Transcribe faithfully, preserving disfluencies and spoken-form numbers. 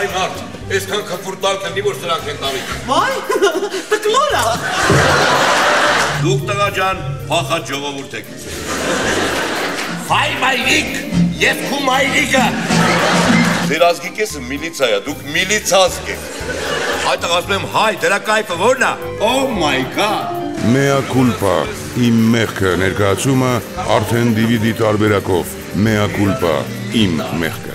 Հայ մարդ, այսքան քֆուր տալ կնի, որ սրանք են տալի։ Վայ, տկլորա։ Դուք տղա ջան, փախած ժողովուրդ եք։ Հայ մայրիկ, ես քու մայրիկը։ Ձեր ազգի կեսը միլիցա է, դուք միլիցազգ եք։ Այդ ասում եմ հայ, դրա կայֆը որն է։ Oh my god։ Mea culpa, իմ մեղքը ներկայացումը արդեն դի վի դի տարբերակով։ Mea culpa, իմ մեղքը։